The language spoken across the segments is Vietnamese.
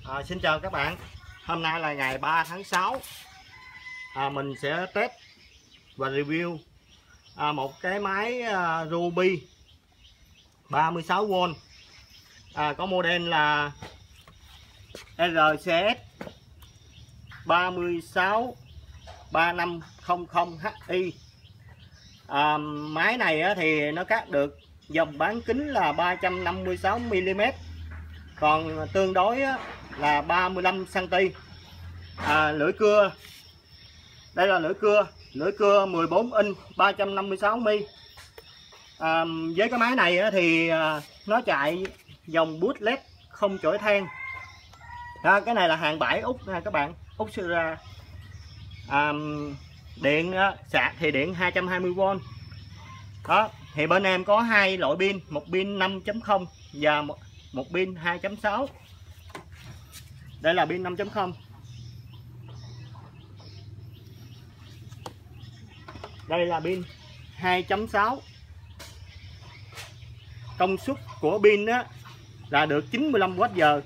Xin chào các bạn. Hôm nay là ngày 3 tháng 6. Mình sẽ test và review một cái máy Ryobi 36V, có model là RCS 363500HI. Máy này thì nó cắt được dòng bán kính là 356mm, còn tương đối là 35cm. Lưỡi cưa, đây là lưỡi cưa 14 inch 356mm. Với cái máy này thì nó chạy dòng bút led không chổi than. Cái này là hàng bãi Úc nha các bạn, Úc sư ra. Điện sạc thì điện 220V. Đó, thì bên em có hai loại pin, một pin 5.0 và một pin 2.6. Đây là pin 5.0. Đây là pin 2.6. Công suất của pin là được 95Wh.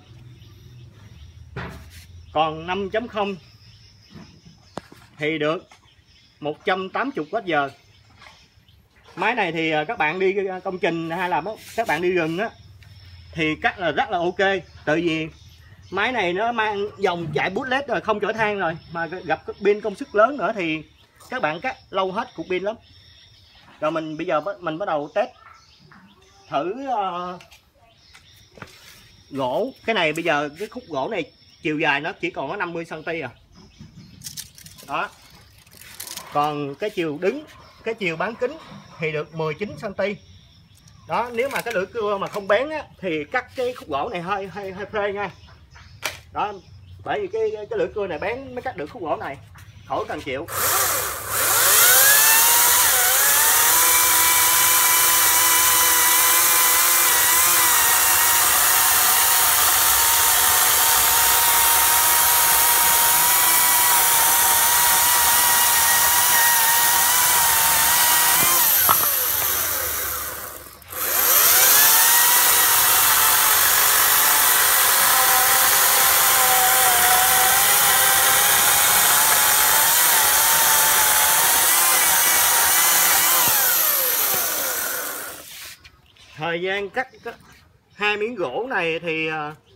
Còn 5.0 thì được 180Wh. Máy này thì các bạn đi công trình hay là các bạn đi rừng thì cắt là rất là ok. Tại vì máy này nó mang dòng chạy bút led rồi, không chổi than rồi, mà gặp pin công suất lớn nữa thì các bạn cắt lâu hết cục pin lắm. Rồi bây giờ mình bắt đầu test thử gỗ. Cái này bây giờ cái khúc gỗ này chiều dài nó chỉ còn có 50cm à. Đó. Còn cái chiều đứng, cái chiều bán kính thì được 19cm. Đó, nếu mà cái lưỡi cưa mà không bén thì cắt cái khúc gỗ này hơi phê nha. Đó, bởi vì cái lưỡi cưa này bén mới cắt được khúc gỗ này, khỏi cần chịu. Thời gian cắt hai miếng gỗ này thì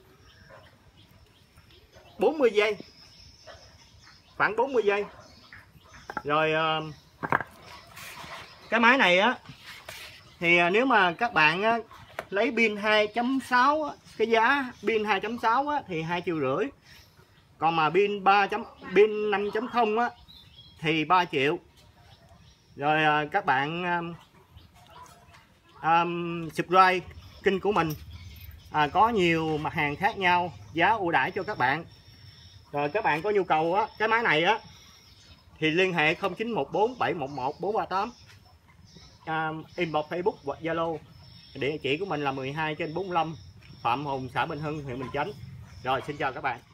40 giây, khoảng 40 giây. Rồi cái máy này thì nếu mà các bạn lấy pin 2.6, cái giá pin 2.6 thì 2,5 triệu. Còn mà pin 5.0 thì 3 triệu. Rồi các bạn subscribe kênh của mình, có nhiều mặt hàng khác nhau, giá ưu đãi cho các bạn. Rồi các bạn có nhu cầu cái máy này thì liên hệ 0914 711 438, inbox Facebook hoặc Zalo. Địa chỉ của mình là 12/45 Phạm Hùng, xã Bình Hưng, huyện Bình Chánh. Rồi xin chào các bạn.